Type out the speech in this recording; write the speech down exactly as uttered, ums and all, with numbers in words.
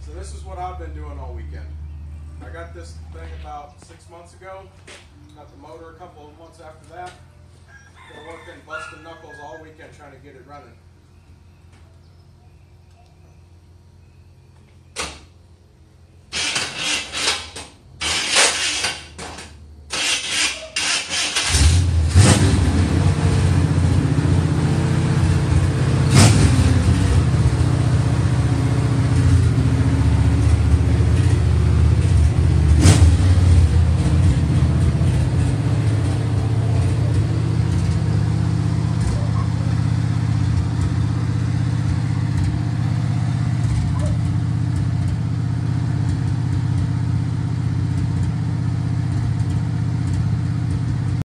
So this is what I've been doing all weekend. I got this thing about six months ago. Got the motor a couple of months after that. Been working, busting knuckles all weekend trying to get it running.